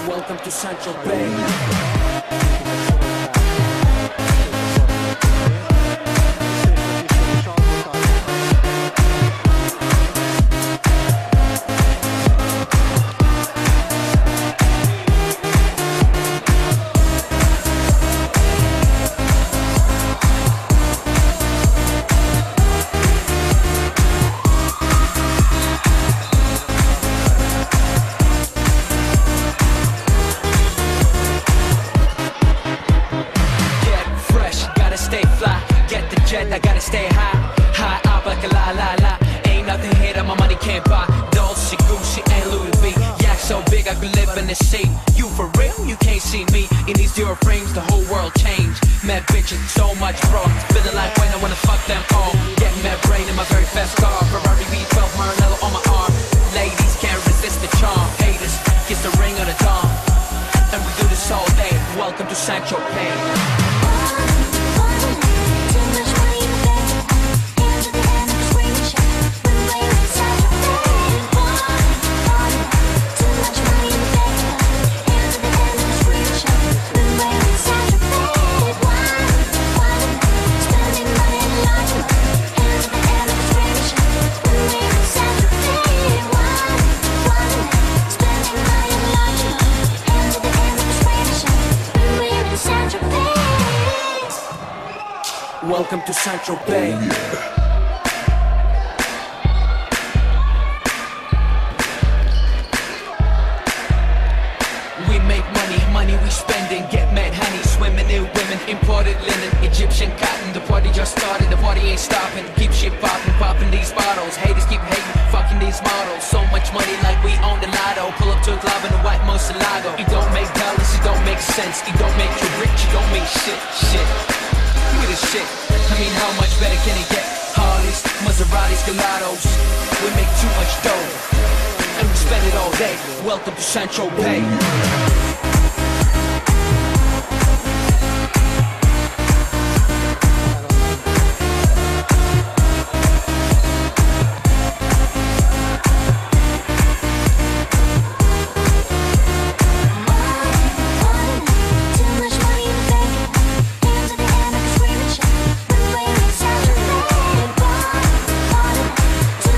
Welcome to Central Bay. I gotta stay high, high up like a la la la. Ain't nothing here that my money can't buy. Dolce, Gucci, and Louis V. Yak so big I could live in the sea. You for real? You can't see me in these zero frames. The whole world changed. Mad bitches, so much bro. Feeling like when I wanna fuck them all. Getting mad brain in my very fast car. Ferrari V12, Maranello on my arm. Ladies can't resist the charm. Haters kiss the ring of the dawn. And we do this all day. Welcome to Sancho Pay. Welcome to Central Bay. We make money, money we spending. Get mad honey, swimming in women. Imported linen, Egyptian cotton. The party just started, the party ain't stopping. Keep shit popping, popping these bottles. Haters keep hating, fucking these models. So much money like we own the lotto. Pull up to a club in a white Murcielago. It don't make dollars, it don't make sense. It don't make you rich, it don't make shit. We the shit. I mean, how much better can it get? Harleys, Maseratis, Gelatos. We make too much dough, and we spend it all day. Welcome to Central Bay.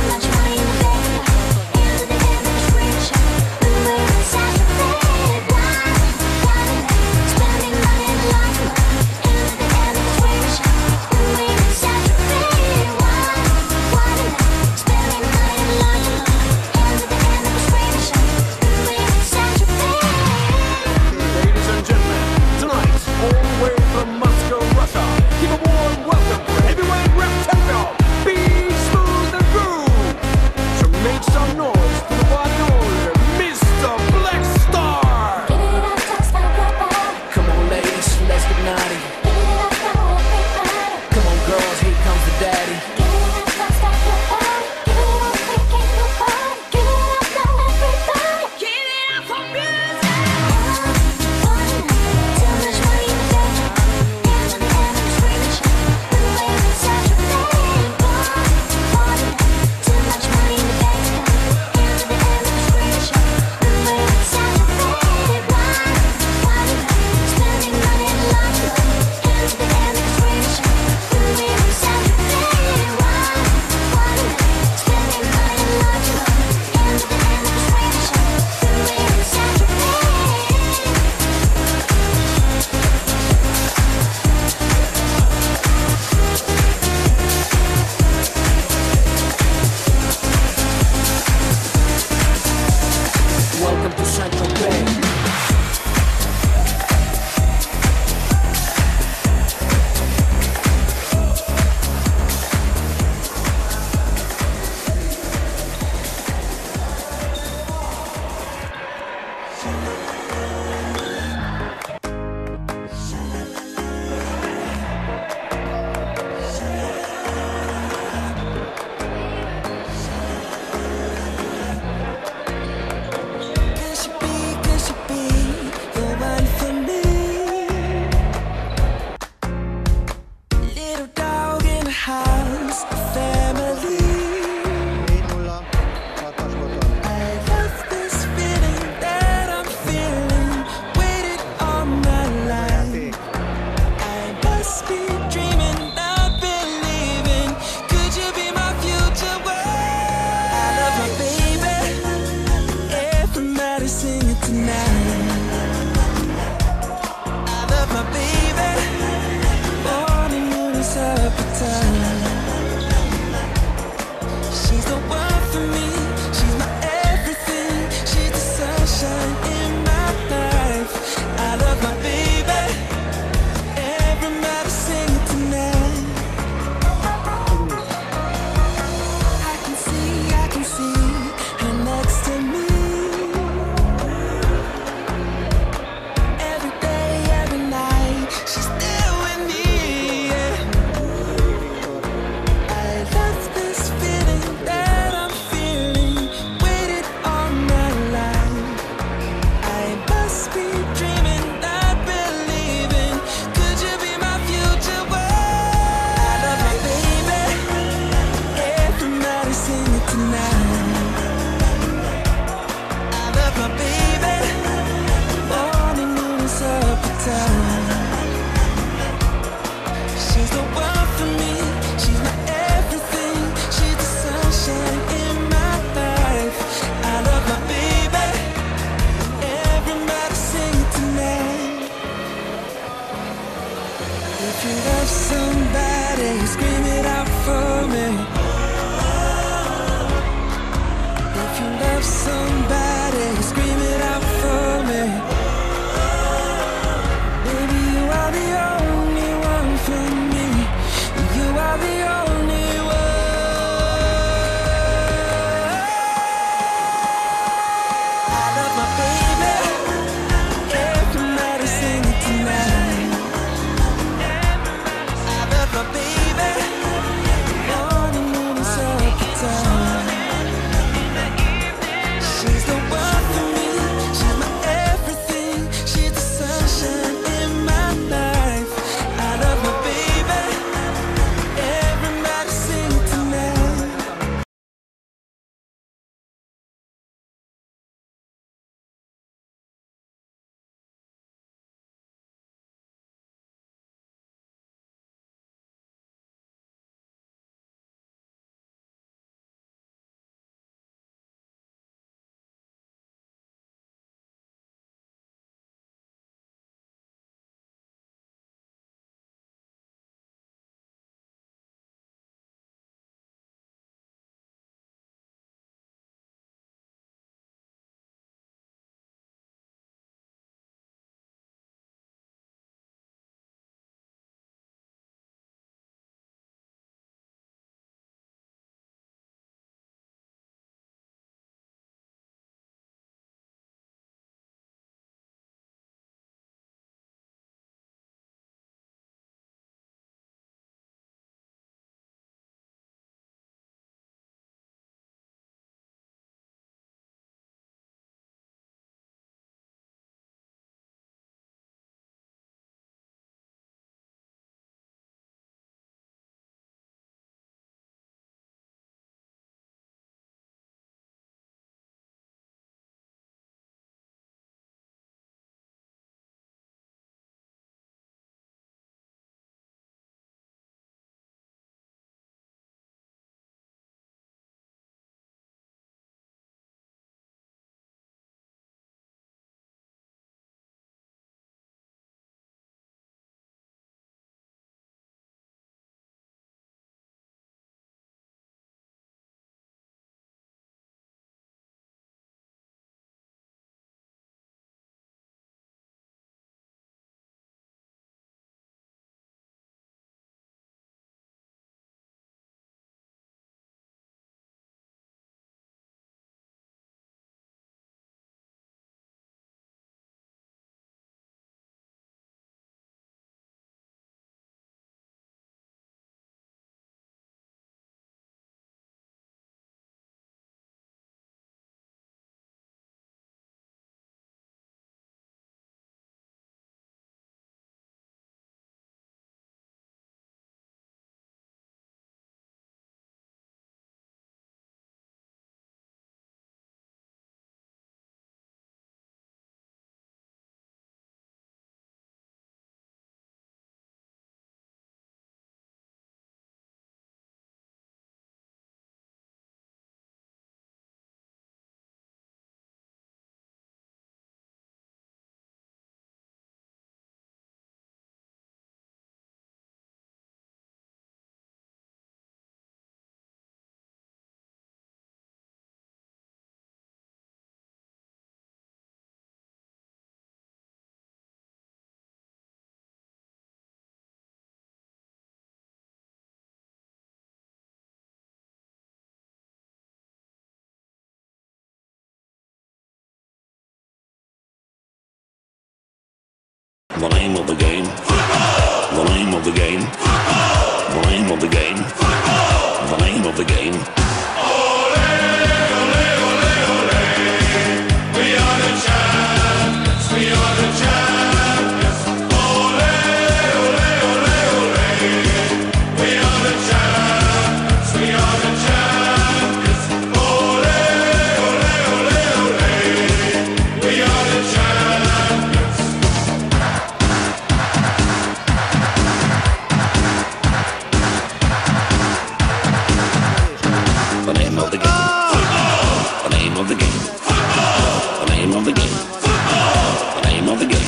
Wow. The name of the game. The name of the game. The name of the game. The name of the game. Ole, ole, ole, ole. We are the champions. We are the champions. Ole, ole, ole, ole. We are the champions. We are the champions. Ole, ole, ole, ole. We are the champions. The name of the game. The name of the game. The name of the game. The name of the game.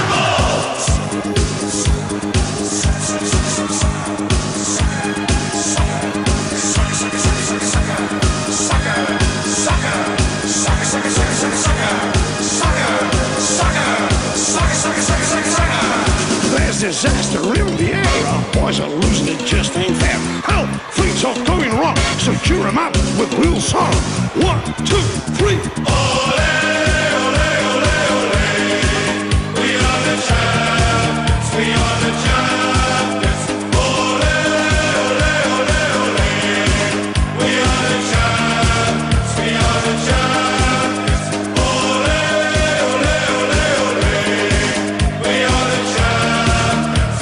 There's disaster in the air. Our boys are losing, it just ain't fair. Help! Things are going wrong, so cheer 'em up with real song. 1, 2, 3. Ole, ole, ole, ole. We are the champions. We are the champions. Ole, ole, ole, ole. We are the champions. We are the champions. Ole, ole, ole, ole. We are the champions.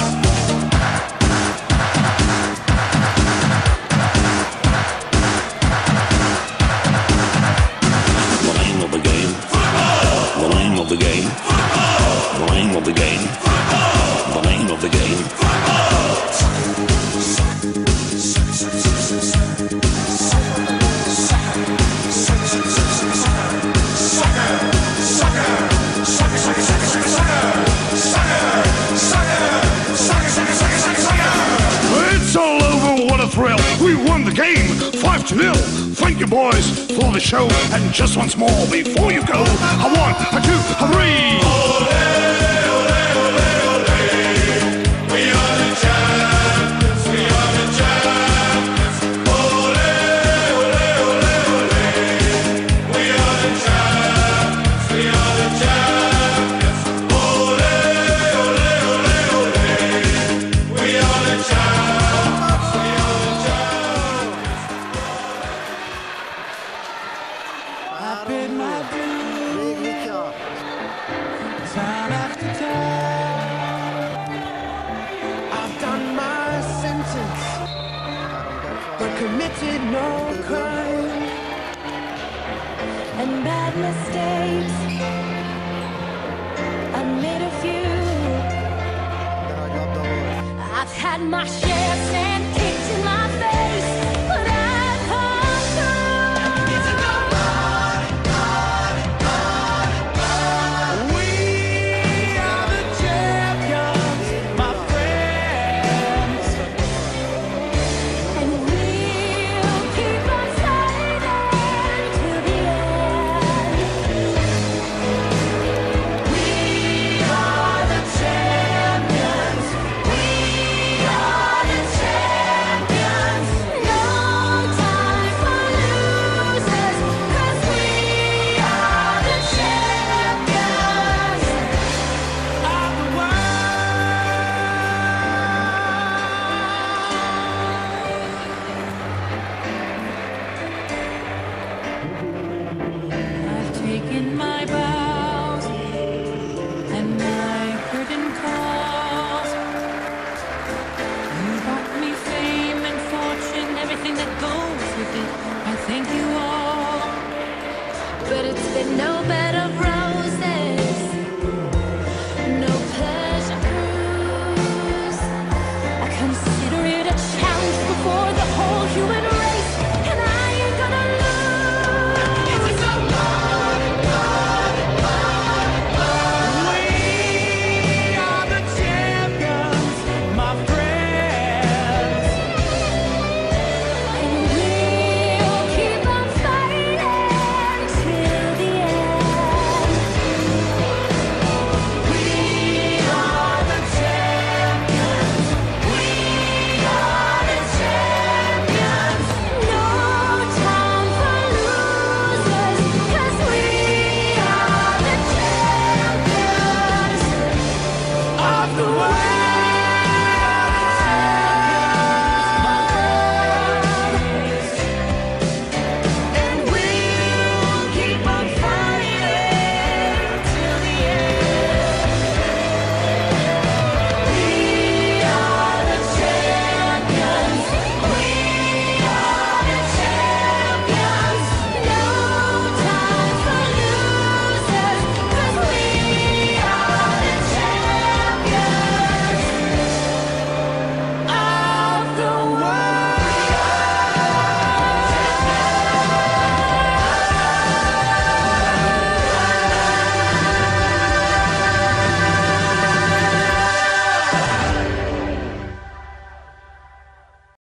The name of the game. The name of the game. The name of the game. The name of the game. It's all over, what a thrill. We won the game, 5-0. Thank you, boys, for the show. And just once more before you go, a 1, a 2, a 3. We are the champions. We are the champions. Ole, ole, ole, ole. We are the champions. We are the champions. Ole, ole, ole, ole. We are the champions. We are the champions. I paid my dues time after time. I've done my sentence, but committed no crime. And bad mistakes, I made a few. I've had my share and kicked in my face, but I've come through. We are the champions, my friends. And we'll keep on fighting to the end. We are the champions. We are the champions. No time for losers, 'cause we are the champions. Of the I've taken my vows and my curtain calls. You brought me fame and fortune, everything that goes with it. I thank you all. But it's been no better.